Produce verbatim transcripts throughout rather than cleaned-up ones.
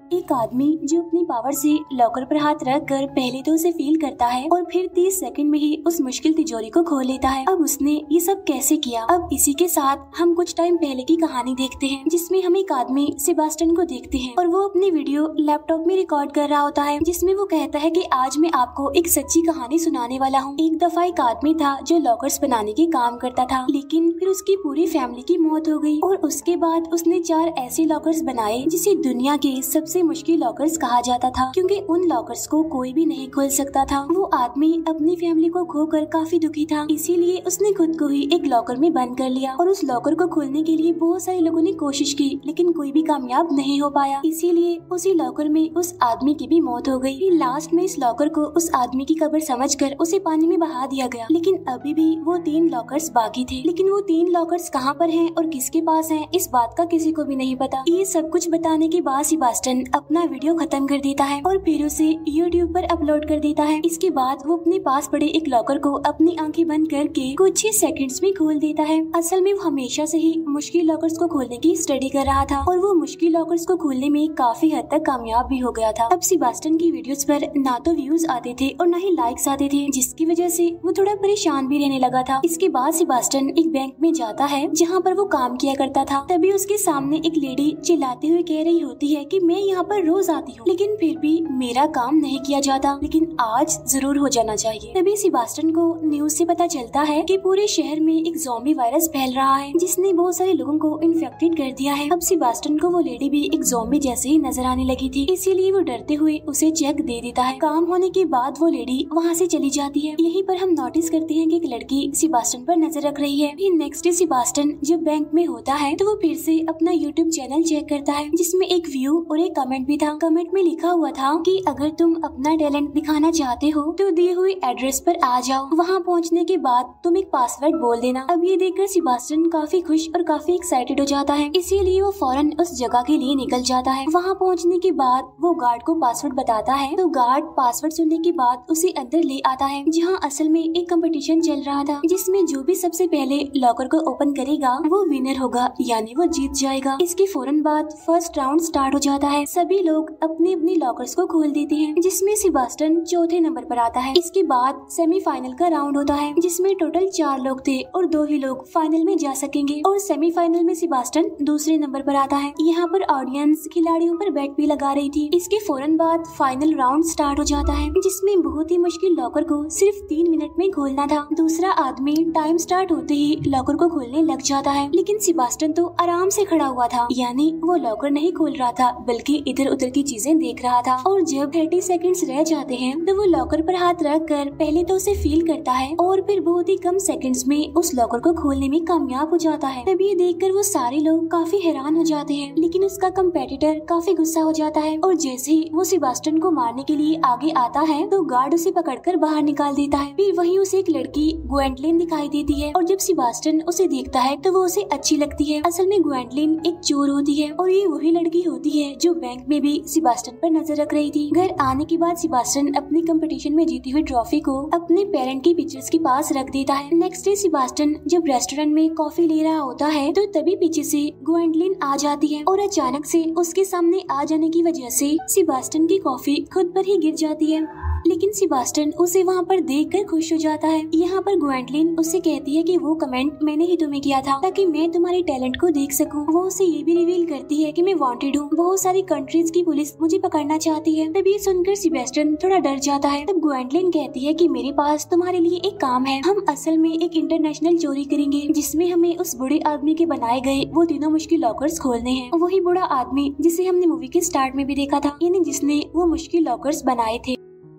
एक आदमी जो अपनी पावर से लॉकर पर हाथ रख कर पहले तो उसे फील करता है और फिर तीस सेकंड में ही उस मुश्किल तिजोरी को खोल लेता है। अब उसने ये सब कैसे किया? अब इसी के साथ हम कुछ टाइम पहले की कहानी देखते हैं, जिसमें हम एक आदमी सेबास्टियन को देखते हैं और वो अपनी वीडियो लैपटॉप में रिकॉर्ड कर रहा होता है, जिसमें वो कहता है कि आज मैं आपको एक सच्ची कहानी सुनाने वाला हूँ। एक दफा एक आदमी था जो लॉकर्स बनाने के काम करता था, लेकिन फिर उसकी पूरी फैमिली की मौत हो गई और उसके बाद उसने चार ऐसे लॉकर्स बनाए जिसे दुनिया के सबसे मुश्किल लॉकर्स कहा जाता था, क्योंकि उन लॉकर्स को कोई भी नहीं खोल सकता था। वो आदमी अपनी फैमिली को खोकर काफी दुखी था, इसीलिए उसने खुद को ही एक लॉकर में बंद कर लिया और उस लॉकर को खोलने के लिए बहुत सारे लोगों ने कोशिश की, लेकिन कोई भी कामयाब नहीं हो पाया। इसीलिए उसी लॉकर में उस आदमी की भी मौत हो गई। लास्ट में इस लॉकर को उस आदमी की कब्र समझकर उसे पानी में बहा दिया गया, लेकिन अभी भी वो तीन लॉकर्स बाकी थे। लेकिन वो तीन लॉकर्स कहाँ पर हैं और किसके पास हैं, इस बात का किसी को भी नहीं पता। ये सब कुछ बताने के बाद सेबास्टियन अपना वीडियो खत्म कर देता है और फिर उसे यूट्यूब पर अपलोड कर देता है। इसके बाद वो अपने पास पड़े एक लॉकर को अपनी आंखें बंद करके कुछ ही सेकंड्स में खोल देता है। असल में वो हमेशा से ही मुश्किल लॉकर्स को खोलने की स्टडी कर रहा था और वो मुश्किल लॉकर्स को खोलने में काफी हद तक कामयाब भी हो गया था। अब सेबास्टियन की वीडियोस पर ना तो व्यूज आते थे और ना ही लाइक्स आते थे, जिसकी वजह से वो थोड़ा परेशान भी रहने लगा था। इसके बाद सेबास्टियन एक बैंक में जाता है जहाँ पर वो काम किया करता था। तभी उसके सामने एक लेडी चिल्लाते हुए कह रही होती है कि मैं यहाँ पर रोज आती हूँ, लेकिन फिर भी मेरा काम नहीं किया जाता, लेकिन आज जरूर हो जाना चाहिए। तभी सेबास्टियन को न्यूज से पता चलता है कि पूरे शहर में एक ज़ॉम्बी वायरस फैल रहा है, जिसने बहुत सारे लोगों को इन्फेक्टेड कर दिया है। अब सेबास्टियन को वो लेडी भी एक ज़ॉम्बी जैसे ही नजर आने लगी थी, इसीलिए वो डरते हुए उसे चेक दे देता है। काम होने के बाद वो लेडी वहाँ से चली जाती है। यहीं पर हम नोटिस करते हैं कि एक लड़की सेबास्टियन पर नजर रख रही है। फिर नेक्स्ट डे सेबास्टियन जब बैंक में होता है तो वो फिर से अपना यूट्यूब चैनल चेक करता है, जिसमें एक व्यू और एक कमेंट भी था। कमेंट में लिखा हुआ था कि अगर तुम अपना टैलेंट दिखाना चाहते हो तो दिए हुए एड्रेस पर आ जाओ, वहाँ पहुँचने के बाद तुम एक पासवर्ड बोल देना। अब ये देखकर सेबास्टियन काफी खुश और काफी एक्साइटेड हो जाता है, इसीलिए वो फौरन उस जगह के लिए निकल जाता है। वहाँ पहुँचने के बाद वो गार्ड को पासवर्ड बताता है, तो गार्ड पासवर्ड सुनने के बाद उसे अंदर ले आता है, जहाँ असल में एक कंपटीशन चल रहा था, जिसमें जो भी सबसे पहले लॉकर को ओपन करेगा वो विनर होगा, यानी वो जीत जाएगा। इसके फौरन बाद फर्स्ट राउंड स्टार्ट हो जाता है। सभी लोग अपने अपने लॉकर्स को खोल देते हैं, जिसमें सेबास्टियन चौथे नंबर पर आता है। इसके बाद सेमीफाइनल का राउंड होता है, जिसमें टोटल चार लोग थे और दो ही लोग फाइनल में जा सकेंगे, और सेमीफाइनल में सेबास्टियन दूसरे नंबर पर आता है। यहाँ पर ऑडियंस खिलाड़ियों पर बेट भी लगा रही थी। इसके फौरन बाद फाइनल राउंड स्टार्ट हो जाता है, जिसमें बहुत ही मुश्किल लॉकर को सिर्फ तीन मिनट में खोलना था। दूसरा आदमी टाइम स्टार्ट होते ही लॉकर को खोलने लग जाता है, लेकिन सेबास्टियन तो आराम से खड़ा हुआ था, यानी वो लॉकर नहीं खोल रहा था बल्कि इधर उधर की चीजें देख रहा था। और जब तीस सेकंड्स रह जाते हैं तो वो लॉकर पर हाथ रख कर पहले तो उसे फील करता है और फिर बहुत ही कम सेकंड्स में उस लॉकर को खोलने में कामयाब हो जाता है। तभी ये देखकर वो सारे लोग काफी हैरान हो जाते हैं, लेकिन उसका कंपेटिटर काफी गुस्सा हो जाता है और जैसे ही वो सेबास्टियन को मारने के लिए आगे आता है तो गार्ड उसे पकड़कर बाहर निकाल देता है। फिर वहीं उसे एक लड़की ग्वेंडलिन दिखाई देती है और जब सेबास्टियन उसे देखता है तो वो उसे अच्छी लगती है। असल में ग्वेंडलिन एक चोर होती है और ये वही लड़की होती है जो बैंक में भी सेबास्टियन पर नजर रख रही थी। घर आने के बाद सेबास्टियन अपनी कंपटीशन में जीती हुई ट्रॉफी को अपने पेरेंट की पिक्चर्स के पास रख देता है। नेक्स्ट डे सेबास्टियन जब रेस्टोरेंट में कॉफी ले रहा होता है तो तभी पीछे से ग्वेंडलिन आ जाती है और अचानक से उसके सामने आ जाने की वजह से सेबास्टियन की कॉफी खुद पर ही गिर जाती है, लेकिन सेबास्टियन उसे वहाँ पर देखकर खुश हो जाता है। यहाँ पर ग्वेंडलिन उससे कहती है कि वो कमेंट मैंने ही तुम्हें किया था ताकि मैं तुम्हारे टैलेंट को देख सकूं। वो उसे ये भी रिवील करती है कि मैं वांटेड हूँ, बहुत सारी कंट्रीज की पुलिस मुझे पकड़ना चाहती है। तब ये सुनकर सेबास्टियन थोड़ा डर जाता है। तब ग्वेंडलिन कहती है कि मेरे पास तुम्हारे लिए एक काम है, हम असल में एक इंटरनेशनल चोरी करेंगे जिसमें हमें उस बूढ़े आदमी के बनाए गए वो तीनों मुश्किल लॉकर्स खोलने हैं। वही बूढ़ा आदमी जिसे हमने मूवी के स्टार्ट में भी देखा था, यानी जिसने वो मुश्किल लॉकर्स बनाए थे।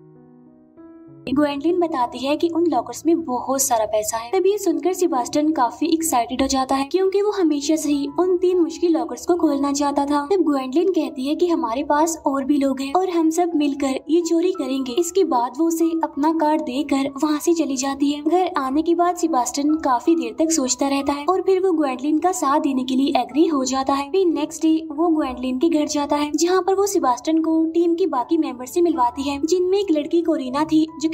ग्वेंडलिन बताती है कि उन लॉकर्स में बहुत सारा पैसा है। तभी ये सुनकर सेबास्टियन काफी एक्साइटेड हो जाता है, क्योंकि वो हमेशा से ही उन तीन मुश्किल लॉकर्स को खोलना चाहता था। तब ग्वेंडलिन कहती है कि हमारे पास और भी लोग हैं और हम सब मिलकर ये चोरी करेंगे। इसके बाद वो उसे अपना कार्ड देकर वहाँ से चली जाती है। घर आने के बाद सेबास्टियन काफी देर तक सोचता रहता है और फिर वो ग्वेंडलिन का साथ देने के लिए एग्री हो जाता है। फिर नेक्स्ट डे वो ग्वेंडलिन के घर जाता है, जहाँ पर वो सेबास्टियन को टीम के बाकी मेंबर से मिलवाती है, जिनमें एक लड़की कोरिना थी जो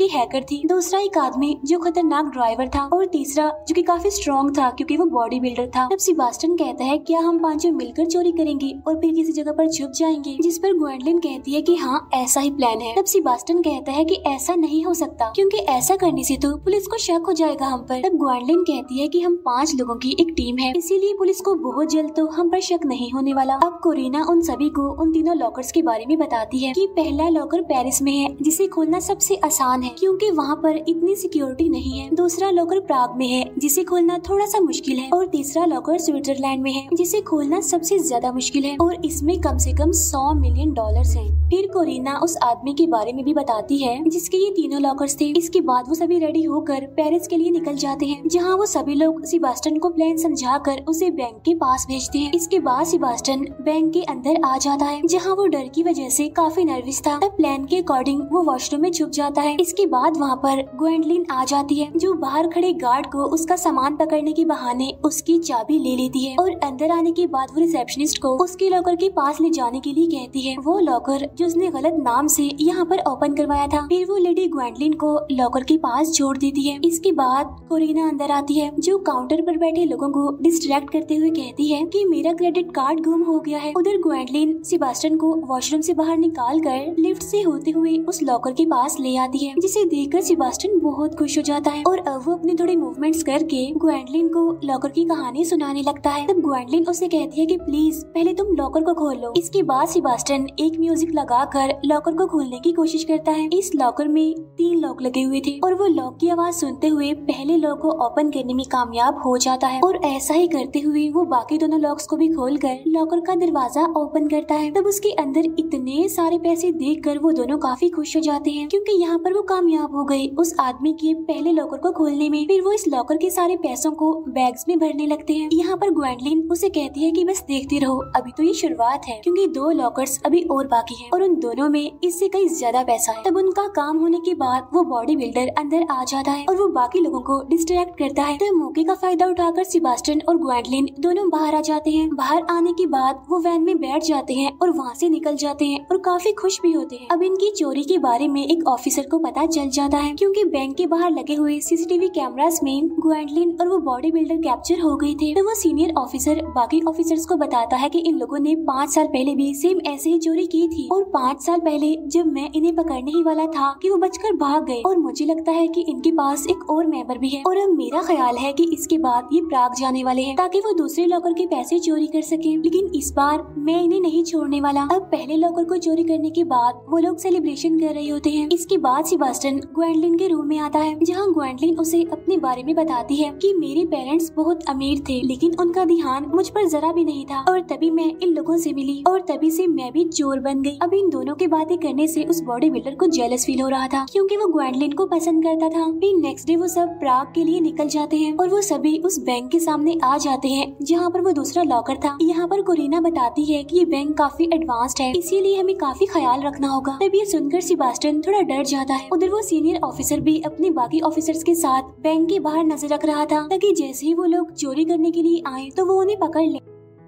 कि हैकर थी, दूसरा एक आदमी जो खतरनाक ड्राइवर था और तीसरा जो कि काफी स्ट्रॉन्ग था क्योंकि वो बॉडी बिल्डर था। तब सेबास्टियन कहता है क्या हम पांचों मिलकर चोरी करेंगे और फिर किसी जगह पर छुप जाएंगे, जिस पर ग्वेंडलिन कहती है कि हाँ ऐसा ही प्लान है। तब सेबास्टियन कहता है कि ऐसा नहीं हो सकता क्योंकि ऐसा करने से तो पुलिस को शक हो जाएगा हम पर। तब ग्वेंडलिन कहती है कि हम पांच लोगों की एक टीम है, इसीलिए पुलिस को बहुत जल्द तो हम पर शक नहीं होने वाला। अब कोरिना उन सभी को उन तीनों लॉकर्स के बारे में बताती है कि पहला लॉकर पेरिस में है जिसे खोलना सबसे आसान है क्योंकि वहाँ पर इतनी सिक्योरिटी नहीं है। दूसरा लॉकर प्राग में है जिसे खोलना थोड़ा सा मुश्किल है और तीसरा लॉकर स्विट्जरलैंड में है जिसे खोलना सबसे ज्यादा मुश्किल है और इसमें कम से कम सौ मिलियन डॉलर्स हैं। फिर कोरिना उस आदमी के बारे में भी बताती है जिसके ये तीनों लॉकर्स थे। इसके बाद वो सभी रेडी होकर पेरिस के लिए निकल जाते हैं जहाँ वो सभी लोग सेबास्टियन को प्लान समझाकर उसे बैंक के पास भेजते हैं। इसके बाद सेबास्टियन बैंक के अंदर आ जाता है जहाँ वो डर की वजह से काफी नर्वस था। तब प्लान के अकॉर्डिंग वो वॉशरूम में छुप जाता है। इसके बाद वहाँ पर ग्वेंडलिन आ जाती है जो बाहर खड़े गार्ड को उसका सामान पकड़ने के बहाने उसकी चाबी ले लेती है और अंदर आने के बाद वो रिसेप्शनिस्ट को उसके लॉकर के पास ले जाने के लिए कहती है, वो लॉकर जो उसने गलत नाम से यहाँ पर ओपन करवाया था। फिर वो लेडी ग्वेंडलिन को लॉकर के पास छोड़ देती है। इसके बाद कोरिना अंदर आती है जो काउंटर पर बैठे लोगों को डिस्ट्रैक्ट करते हुए कहती है कि मेरा क्रेडिट कार्ड गुम हो गया है। उधर ग्वेंडलिन सेबास्टियन को वॉशरूम से बाहर निकाल कर लिफ्ट से होते हुए उस लॉकर के पास ले आती है जिसे देखकर सेबास्टियन बहुत खुश हो जाता है और अब वो अपने थोड़े मूवमेंट्स करके ग्वेंडलिन को लॉकर की कहानी सुनाने लगता है। तब ग्वेंडलिन उसे कहती है कि प्लीज पहले तुम लॉकर को खोल लो। इसके बाद सेबास्टियन एक म्यूजिक लगाकर लॉकर को खोलने की कोशिश करता है। इस लॉकर में तीन लॉक लगे हुए थे और वो लॉक की आवाज सुनते हुए पहले लॉक को ओपन करने में कामयाब हो जाता है और ऐसा ही करते हुए वो बाकी दोनों लॉक्स को भी खोलकर लॉकर का दरवाजा ओपन करता है। तब उसके अंदर इतने सारे पैसे देखकर वो दोनों काफी खुश हो जाते हैं क्योंकि यहाँ पर वो कामयाब हो गए उस आदमी के पहले लॉकर को खोलने में। फिर वो इस लॉकर के सारे पैसों को बैग्स में भरने लगते हैं। यहाँ पर ग्वेंडलिन उसे कहती है कि बस देखते रहो, अभी तो ये शुरुआत है क्योंकि दो लॉकर्स अभी और बाकी हैं और उन दोनों में इससे कई ज्यादा पैसा है। तब उनका काम होने के बाद वो बॉडी बिल्डर अंदर आ जाता है और वो बाकी लोगों को डिस्ट्रैक्ट करता है। तो मौके का फायदा उठाकर सेबास्टियन और ग्वेंडलिन दोनों बाहर आ जाते हैं। बाहर आने के बाद वो वैन में बैठ जाते हैं और वहाँ से निकल जाते हैं और काफी खुश भी होते हैं। अब इनकी चोरी के बारे में एक ऑफिसर को पता चल जाता है क्योंकि बैंक के बाहर लगे हुए सीसीटीवी कैमरास में ग्वेंडलिन और वो बॉडी बिल्डर कैप्चर हो गए थे। तो वो सीनियर ऑफिसर बाकी ऑफिसर्स को बताता है कि इन लोगों ने पाँच साल पहले भी सेम ऐसे ही चोरी की थी और पाँच साल पहले जब मैं इन्हें पकड़ने ही वाला था कि वो बचकर भाग गए और मुझे लगता है कि इनके पास एक और मेंबर भी है और अब मेरा ख्याल है कि इसके बाद ये प्राग जाने वाले हैं ताकि वो दूसरे लॉकर के पैसे चोरी कर सके। लेकिन इस बार मैं इन्हें नहीं छोड़ने वाला। अब पहले लॉकर को चोरी करने के बाद वो लोग सेलिब्रेशन कर रहे होते हैं। इसके बाद सेबास्टियन ग्वेंडलिन के रूम में आता है जहाँ ग्वेंडलिन उसे अपने बारे में बताती है कि मेरे पेरेंट्स बहुत अमीर थे लेकिन उनका ध्यान मुझ पर जरा भी नहीं था और तभी मैं इन लोगों से मिली और तभी से मैं भी चोर बन गई। अब इन दोनों की बातें करने से उस बॉडी बिल्डर को जेलस फील हो रहा था क्योंकि वो ग्वेंडलिन को पसंद करता था। फिर नेक्स्ट डे वो सब प्राग के लिए निकल जाते हैं और वो सभी उस बैंक के सामने आ जाते हैं जहाँ पर वो दूसरा लॉकर था। यहाँ पर कोरिना बताती है कि ये बैंक काफी एडवांस्ड है इसीलिए हमें काफी ख्याल रखना होगा। तब ये सुनकर सेबास्टियन थोड़ा डर जाता है। उधर वो सीनियर ऑफिसर भी अपने बाकी ऑफिसर्स के साथ बैंक के बाहर नजर रख रहा था ताकि जैसे ही वो लोग चोरी करने के लिए आए तो वो उन्हें पकड़ ले।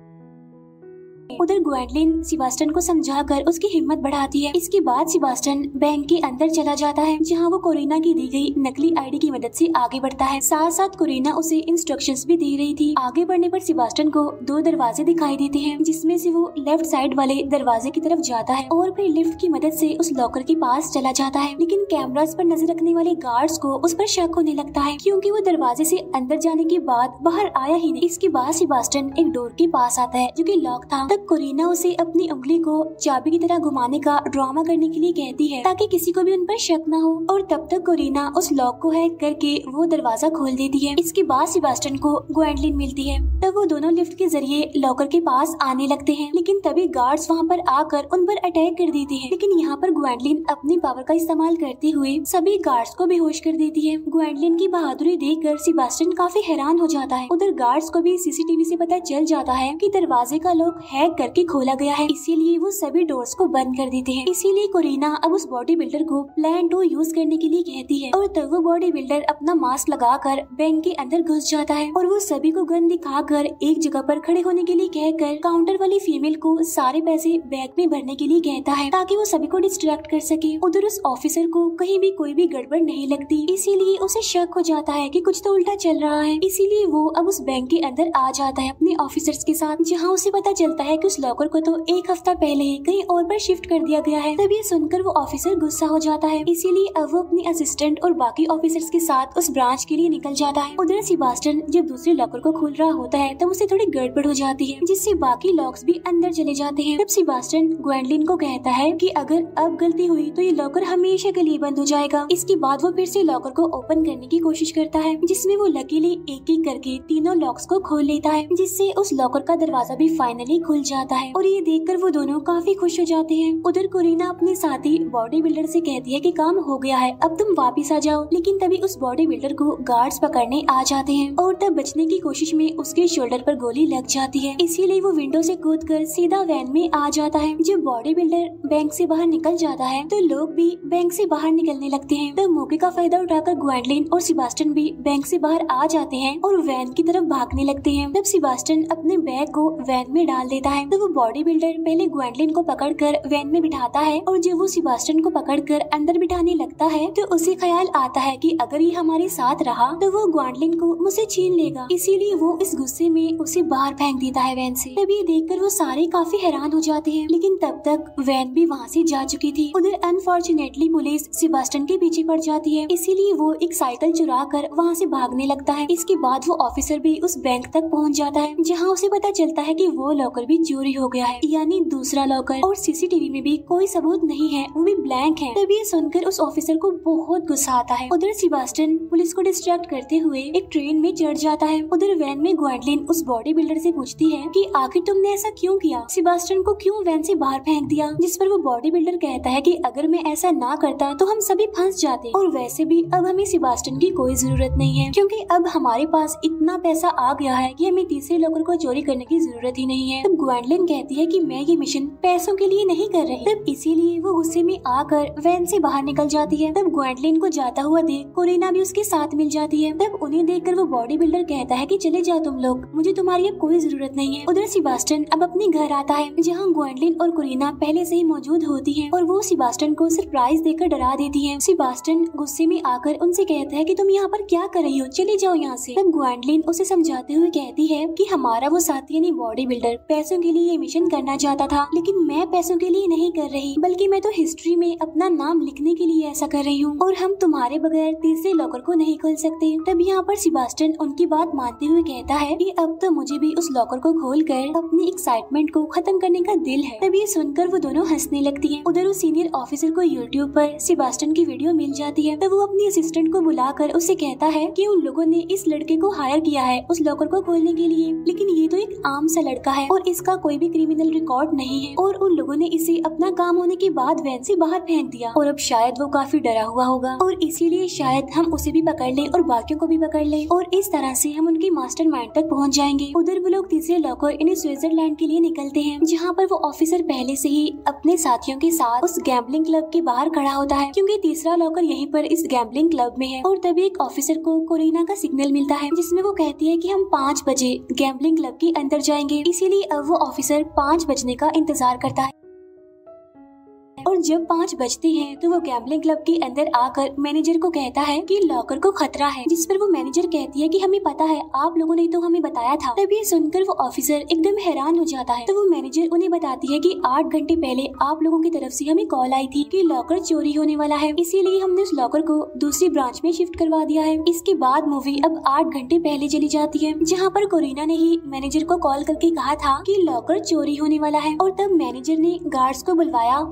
उधर ग्वेंडलिन सेबास्टियन को समझाकर उसकी हिम्मत बढ़ाती है। इसके बाद सेबास्टियन बैंक के अंदर चला जाता है जहां वो कोरिना की दी गई नकली आईडी की मदद से आगे बढ़ता है। साथ साथ कोरिना उसे इंस्ट्रक्शंस भी दे रही थी। आगे बढ़ने पर सेबास्टियन को दो दरवाजे दिखाई देते हैं जिसमें से वो लेफ्ट साइड वाले दरवाजे की तरफ जाता है और फिर लिफ्ट की मदद से उस लॉकर के पास चला जाता है। लेकिन कैमरास पर नजर रखने वाले गार्ड्स को उस पर शक होने लगता है क्योंकि वो दरवाजे से अंदर जाने के बाद बाहर आया ही नहीं। इसके बाद सेबास्टियन एक डोर के पास आता है जो कि लॉक था। तब कोरिना उसे अपनी उंगली को चाबी की तरह घुमाने का ड्रामा करने के लिए कहती है ताकि किसी को भी उन पर शक न हो और तब तक कोरिना उस लॉक को हैक करके वो दरवाजा खोल देती है। इसके बाद सेबास्टियन को ग्वेंडलिन मिलती है। तब वो दोनों लिफ्ट के जरिए लॉकर के पास आने लगते हैं लेकिन तभी गार्ड्स वहाँ पर आकर उन पर अटैक कर देते हैं। लेकिन यहाँ पर ग्वेंडलिन अपनी पावर का इस्तेमाल करते हुए सभी गार्ड्स को बेहोश कर देती है। ग्वेंडलिन की बहादुरी देखकर सेबास्टियन काफी हैरान हो जाता है। उधर गार्ड्स को भी सीसीटीवी से पता चल जाता है कि दरवाजे का लॉक हैक हैक करके खोला गया है, इसीलिए वो सभी डोर्स को बंद कर देते हैं। इसीलिए कोरिना अब उस बॉडी बिल्डर को प्लान टू यूज करने के लिए कहती है और तब वो बॉडी बिल्डर अपना मास्क लगाकर बैंक के अंदर घुस जाता है और वो सभी को गन दिखाकर एक जगह पर खड़े होने के लिए कहकर काउंटर वाली फीमेल को सारे पैसे बैग में भरने के लिए कहता है ताकि वो सभी को डिस्ट्रैक्ट कर सके। उधर उस ऑफिसर को कहीं भी कोई भी गड़बड़ नहीं लगती, इसीलिए उसे शक हो जाता है कि कुछ तो उल्टा चल रहा है। इसीलिए वो अब उस बैंक के अंदर आ जाता है अपने ऑफिसर्स के साथ, जहाँ उसे पता चलता है कि उस लॉकर को तो एक हफ्ता पहले ही कहीं और पर शिफ्ट कर दिया गया है। तब ये सुनकर वो ऑफिसर गुस्सा हो जाता है, इसीलिए अब वो अपनी असिस्टेंट और बाकी ऑफिसर्स के साथ उस ब्रांच के लिए निकल जाता है। उधर सेबास्टियन जब दूसरे लॉकर को खोल रहा होता है तब उसे थोड़ी गड़बड़ हो जाती है, जिससे बाकी लॉक्स भी अंदर चले जाते हैं। तब सेबास्टियन ग्वेंडलिन को कहता है कि अगर अब गलती हुई तो ये लॉकर हमेशा के लिए बंद हो जाएगा। इसके बाद वो फिर से लॉकर को ओपन करने की कोशिश करता है, जिसमें वो लकीली एक एक करके तीनों लॉक्स को खोल लेता है, जिससे उस लॉकर का दरवाजा भी फाइनली खुल जाता है और ये देखकर वो दोनों काफी खुश हो जाते हैं। उधर कोरिना अपने साथी बॉडी बिल्डर से कहती है कि काम हो गया है, अब तुम वापिस आ जाओ। लेकिन तभी उस बॉडी बिल्डर को गार्ड्स पकड़ने आ जाते हैं और तब बचने की कोशिश में उसके शोल्डर पर गोली लग जाती है, इसीलिए वो विंडो से कूदकर सीधा वैन में आ जाता है। जब बॉडी बिल्डर बैंक से बाहर निकल जाता है तो लोग भी बैंक से बाहर निकलने लगते हैं। तब मौके का फायदा उठाकर ग्वेंडलिन और सेबास्टियन भी बैंक से बाहर आ जाते हैं और वैन की तरफ भागने लगते हैं। तब सेबास्टियन अपने बैग को वैन में डाल देता है। तो वो बॉडी बिल्डर पहले ग्वेंडलिन को पकड़कर वैन में बिठाता है और जब वो सेबास्टियन को पकड़कर अंदर बिठाने लगता है तो उसे ख्याल आता है कि अगर ये हमारे साथ रहा तो वो ग्वेंडलिन को मुझसे छीन लेगा, इसीलिए वो इस गुस्से में उसे बाहर फेंक देता है वैन से। तभी देखकर वो सारे काफी हैरान हो जाते हैं, लेकिन तब तक वैन भी वहाँ से जा चुकी थी। उधर अनफॉर्चुनेटली पुलिस सेबास्टियन के पीछे पड़ जाती है, इसीलिए वो एक साइकिल चुरा कर वहाँ से भागने लगता है। इसके बाद वो ऑफिसर भी उस बैंक तक पहुँच जाता है, जहाँ उसे पता चलता है कि वो लॉकर भी चोरी हो गया है, यानी दूसरा लॉकर, और सीसीटीवी में भी कोई सबूत नहीं है, वो भी ब्लैंक है। तभी ये सुनकर उस ऑफिसर को बहुत गुस्सा आता है। उधर सेबास्टियन पुलिस को डिस्ट्रैक्ट करते हुए एक ट्रेन में चढ़ जाता है। उधर वैन में ग्वेंडलिन उस बॉडी बिल्डर से पूछती है कि आखिर तुमने ऐसा क्यों किया, सेबास्टियन को क्यों वैन से बाहर फेंक दिया। जिस पर वो बॉडी बिल्डर कहता है कि अगर मैं ऐसा ना करता तो हम सभी फंस जाते, और वैसे भी अब हमें सेबास्टियन की कोई जरूरत नहीं है, क्योंकि अब हमारे पास इतना पैसा आ गया है कि हमें तीसरे लॉकर को चोरी करने की जरूरत ही नहीं है। तब ग्वेंडलिन कहती है कि मैं ये मिशन पैसों के लिए नहीं कर रही। तब इसीलिए वो गुस्से में आकर वैन से बाहर निकल जाती है। तब ग्वेंडलिन को जाता हुआ देख कोरिना भी उसके साथ मिल जाती है। तब उन्हें देखकर वो बॉडी बिल्डर कहता है कि चले जाओ तुम लोग, मुझे तुम्हारी अब कोई जरूरत नहीं है। उधर सेबास्टियन अब अपने घर आता है, जहाँ ग्वेंडलिन और कोरिना पहले से ही मौजूद होती हैं और वो सेबास्टियन को सरप्राइज देकर डरा देती हैं। सेबास्टियन गुस्से में आकर उनसे कहता है कि तुम यहाँ पर क्या कर रही हो, चले जाओ यहाँ से। तब ग्वेंडलिन उसे समझाते हुए कहती है कि हमारा वो साथी यानी बॉडी बिल्डर पैसों के लिए ये मिशन करना चाहता था, लेकिन मैं पैसों के लिए नहीं कर रही, बल्कि मैं तो हिस्ट्री में अपना नाम लिखने के लिए ऐसा कर रही हूँ, और हम तुम्हारे बगैर तीसरे लॉकर को नहीं खोल सकते। तब यहाँ पर सेबास्टियन उनकी बात मानते हुए कहता है कि अब तो मुझे भी उस लॉकर को खोलकर अपनी एक्साइटमेंट को खत्म करने का दिल है। तब ये सुनकर वो दोनों हंसने लगती हैं। उधर उस सीनियर ऑफिसर को यूट्यूब पर सेबास्टियन की वीडियो मिल जाती है। तब वो अपनी असिस्टेंट को बुलाकर उसे कहता है कि उन लोगों ने इस लड़के को हायर किया है उस लॉकर को खोलने के लिए, लेकिन ये तो एक आम सा लड़का है और इसका कोई भी क्रिमिनल रिकॉर्ड नहीं है, और उन लोगों ने इसे अपना काम होने के बाद वैन से बाहर फेंक दिया, और अब शायद वो काफी डरा हुआ होगा, और इसीलिए शायद हम उसे भी पकड़ ले और बाकियों को भी पकड़ ले, और इस तरह से हम उनके मास्टरमाइंड तक पहुंच जाएंगे। उधर वो लोग तीसरे लॉकर यानी स्विट्जरलैंड के लिए निकलते हैं, जहाँ पर वो ऑफिसर पहले से ही अपने साथियों के साथ उस गैम्बलिंग क्लब के बाहर खड़ा होता है, क्योंकि तीसरा लॉकर यहीं पर इस गैम्बलिंग क्लब में है। और तभी एक ऑफिसर को कोरिना का सिग्नल मिलता है, जिसमें वो कहती है कि हम पाँच बजे गैम्बलिंग क्लब के अंदर जाएंगे, इसीलिए अब वो ऑफिसर पाँच बजने का इंतजार करता है। और जब पाँच बजते हैं तो वो गैम्बलिंग क्लब के अंदर आकर मैनेजर को कहता है कि लॉकर को खतरा है, जिस पर वो मैनेजर कहती है कि हमें पता है, आप लोगों ने तो हमें बताया था। तब ये सुनकर वो ऑफिसर एकदम हैरान हो जाता है। तो वो मैनेजर उन्हें बताती है कि आठ घंटे पहले आप लोगों की तरफ से हमें कॉल आई थी कि लॉकर चोरी होने वाला है, इसीलिए हमने उस लॉकर को दूसरी ब्रांच में शिफ्ट करवा दिया है। इसके बाद मूवी अब आठ घंटे पहले चली जाती है, जहाँ पर कोरिना ने ही मैनेजर को कॉल करके कहा था कि लॉकर चोरी होने वाला है, और तब मैनेजर ने गार्ड्स को बुलवाया ताकि वो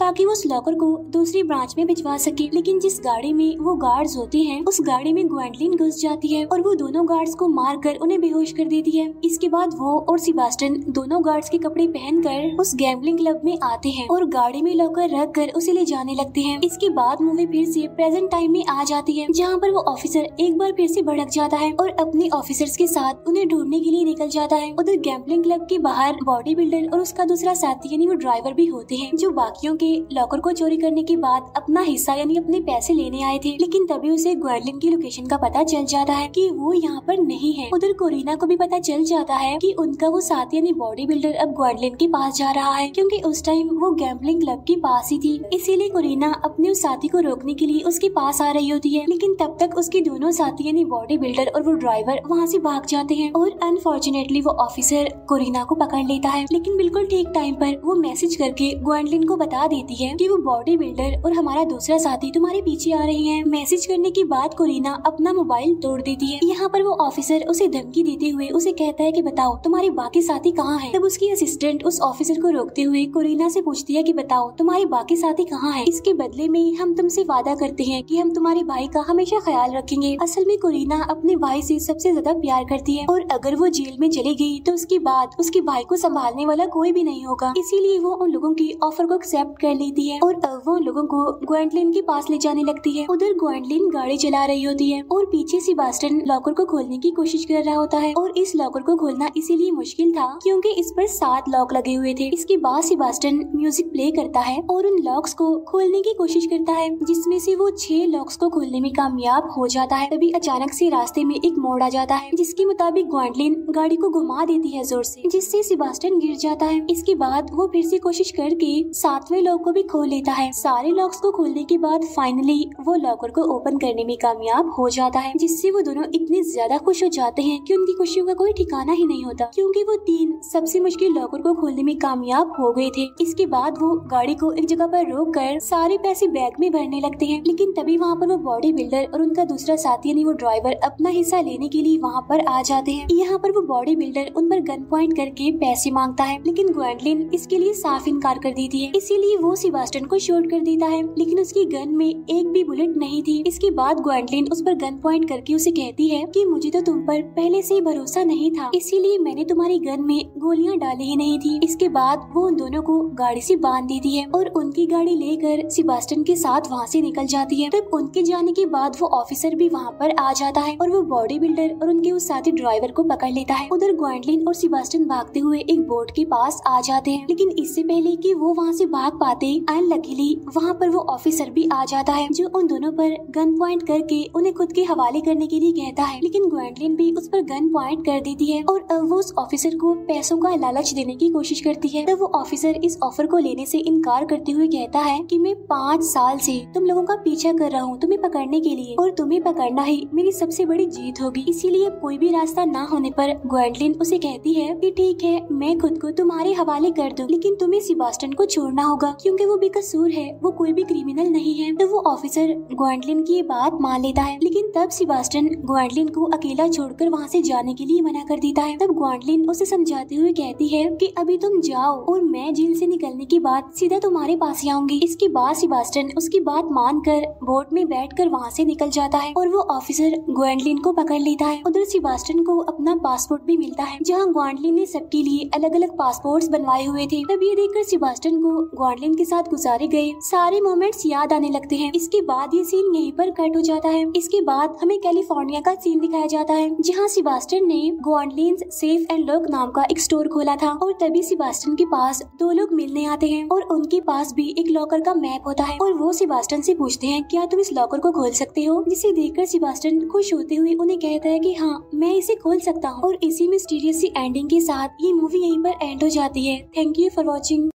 उस लॉकर को दूसरी ब्रांच में भिजवा सके। लेकिन जिस गाड़ी में वो गार्ड्स होते हैं उस गाड़ी में ग्वेंडलिन घुस जाती है और वो दोनों गार्ड्स को मार कर उन्हें बेहोश कर देती है। इसके बाद वो और सेबास्टियन दोनों गार्ड्स के कपड़े पहनकर उस गैम्बलिंग क्लब में आते हैं और गाड़ी में लॉकर रख कर उसे ले जाने लगते हैं। इसके बाद मूवी फिर से प्रेजेंट टाइम में आ जाती है, जहाँ पर वो ऑफिसर एक बार फिर से भड़क जाता है और अपने ऑफिसर्स के साथ उन्हें ढूंढने के लिए निकल जाता है। उधर गैम्बलिंग क्लब के बाहर बॉडी बिल्डर और उसका दूसरा साथी यानी वो ड्राइवर भी होते हैं, जो बाकियों के लॉकर को चोरी करने के बाद अपना हिस्सा यानी अपने पैसे लेने आए थे। लेकिन तभी उसे ग्वेंडलिन की लोकेशन का पता चल जाता है कि वो यहाँ पर नहीं है। उधर कोरिना को भी पता चल जाता है कि उनका वो साथी यानी बॉडी बिल्डर अब ग्वेंडलिन के पास जा रहा है, क्योंकि उस टाइम वो गैम्बलिंग क्लब के पास ही थी। इसीलिए कोरिना अपने उस साथी को रोकने के लिए उसके पास आ रही होती है, लेकिन तब तक उसके दोनों साथी यानी बॉडी बिल्डर और वो ड्राइवर वहाँ से भाग जाते हैं और अनफॉर्चुनेटली वो ऑफिसर कोरिना को पकड़ लेता है। लेकिन बिल्कुल ठीक टाइम पर वो मैसेज करके ग्वेंडलिन को बता देती है कि वो बॉडी बिल्डर और हमारा दूसरा साथी तुम्हारे पीछे आ रहे हैं। मैसेज करने के बाद कोरिना अपना मोबाइल तोड़ देती है। यहाँ पर वो ऑफिसर उसे धमकी देते हुए उसे कहता है कि बताओ तुम्हारे बाकी साथी कहाँ हैं। तब उसकी असिस्टेंट उस ऑफिसर को रोकते हुए कोरिना से पूछती है कि बताओ तुम्हारे बाकी साथी कहाँ हैं। इसके बदले में हम तुमसे वादा करते हैं कि हम तुम्हारे भाई का हमेशा ख्याल रखेंगे। असल में कोरिना अपने भाई से सबसे ज्यादा प्यार करती है और अगर वो जेल में चली गई तो उसके बाद उसके भाई को संभालने वाला कोई भी नहीं होगा। इसीलिए वो उन लोगों की ऑफर को एक्सेप्ट कर लेती है और अब वो उन लोगों को ग्वेंडलिन के पास ले जाने लगती है। उधर ग्वेंडलिन गाड़ी चला रही होती है और पीछे सेबास्टियन लॉकर को खोलने की कोशिश कर रहा होता है और इस लॉकर को खोलना इसीलिए मुश्किल था क्योंकि इस पर सात लॉक लगे हुए थे। इसके बाद सेबास्टियन म्यूजिक प्ले करता है और उन लॉक्स को खोलने की कोशिश करता है, जिसमें से वो छह लॉक्स को खोलने में कामयाब हो जाता है। तभी अचानक से रास्ते में एक मोड़ आ जाता है, जिसके मुताबिक ग्वेंडलिन गाड़ी को घुमा देती है जोर से, जिससे सेबास्टियन गिर जाता है। इसके बाद वो फिर से कोशिश करके सातवें लॉक को भी खोल लेता है। सारे लॉक्स को खोलने के बाद फाइनली वो लॉकर को ओपन करने में कामयाब हो जाता है, जिससे वो दोनों इतने ज्यादा खुश हो जाते हैं कि उनकी खुशियों का कोई ठिकाना ही नहीं होता, क्योंकि वो तीन सबसे मुश्किल लॉकर को खोलने में कामयाब हो गए थे। इसके बाद वो गाड़ी को एक जगह पर रोक कर सारे पैसे बैग में भरने लगते हैं। लेकिन तभी वहाँ पर वो बॉडी बिल्डर और उनका दूसरा साथी यानी वो ड्राइवर अपना हिस्सा लेने के लिए वहाँ पर आ जाते हैं। यहाँ पर वो बॉडी बिल्डर उन पर गन पॉइंट करके पैसे मांगता है, लेकिन ग्वेंडलिन इसके लिए साफ इनकार कर देती है। इसीलिए वो सेबास्टियन को शूट कर देता है, लेकिन उसकी गन में एक भी बुलेट नहीं थी। इसके बाद ग्वेंडलिन उस पर गन पॉइंट करके उसे कहती है कि मुझे तो तुम पर पहले से ही भरोसा नहीं था, इसीलिए मैंने तुम्हारी गन में गोलियां डाली ही नहीं थी। इसके बाद वो उन दोनों को गाड़ी से बांध देती है और उनकी गाड़ी लेकर सेबास्टियन के साथ वहाँ से निकल जाती है। तब उनके जाने के बाद वो ऑफिसर भी वहाँ पर आ जाता है और वो बॉडी बिल्डर और उनके उस साथी ड्राइवर को पकड़ लेता है। उधर ग्वेंडलिन और सेबास्टियन भागते हुए एक बोट के पास आ जाते हैं, लेकिन इससे पहले कि वो वहाँ से भाग पाते अनलकीली वहाँ पर वो ऑफिसर भी आ जाता है, जो उन दोनों पर गन पॉइंट करके उन्हें खुद के हवाले करने के लिए कहता है। लेकिन ग्वेंडलिन भी उस पर गन पॉइंट कर देती है और अब वो उस ऑफिसर को पैसों का लालच देने की कोशिश करती है। तब वो ऑफिसर इस ऑफर को लेने से इनकार करते हुए कहता है कि मैं पाँच साल से तुम लोगों का पीछा कर रहा हूँ तुम्हें पकड़ने के लिए, और तुम्हें पकड़ना ही मेरी सबसे बड़ी जीत होगी। इसीलिए कोई भी रास्ता ना होने पर ग्वेंडलिन उसे कहती है कि ठीक है मैं खुद को तुम्हारे हवाले कर दूं, लेकिन तुम्हें सेबास्टियन को छोड़ना होगा क्योंकि वो बेकसूर है, वो कोई भी क्रिमिनल नहीं है। तो वो ऑफिसर ग्वेंडलिन की ये बात मान लेता है, लेकिन तब सेबास्टियन ग्वेंडलिन को अकेला छोड़कर वहाँ से जाने के लिए मना कर देता है। तब ग्वेंडलिन उसे समझाते हुए कहती है कि अभी तुम जाओ और मैं जेल से निकलने के बाद सीधा तुम्हारे पास ही आऊंगी। इसके बाद सेबास्टियन उसकी बात मानकर बोट में बैठकर वहाँ से निकल जाता है और वो ऑफिसर ग्वेंडलिन को पकड़ लेता है। उधर सेबास्टियन को अपना पासपोर्ट भी मिलता है, जहाँ ग्वेंडलिन ने सबके लिए अलग अलग पासपोर्ट्स बनवाए हुए थे। तब ये देखकर सेबास्टियन को ग्वेंडलिन के साथ गुजारे गए सारे मोमेंट्स याद आने लगते हैं। इसके बाद ये सीन यहीं पर कट हो जाता है। इसके बाद हमें कैलिफोर्निया का सीन दिखाया जाता है, जहाँ सेबास्टियन ने ग्वेंडलिन सेफ एंड लॉक नाम का एक स्टोर खोला था और तभी सेबास्टियन के पास दो लोग मिलने आते हैं और उनके पास भी एक लॉकर का मैप होता है और वो सेबास्टियन से पूछते हैं क्या तुम इस लॉकर को खोल सकते हो, जिसे देखकर सेबास्टियन खुश होते हुए उन्हें कहता है कि हाँ मैं इसे खोल सकता हूँ। और इसी मिस्टीरियस सी एंडिंग के साथ ये मूवी यहीं पर एंड हो जाती है। Thank you for watching.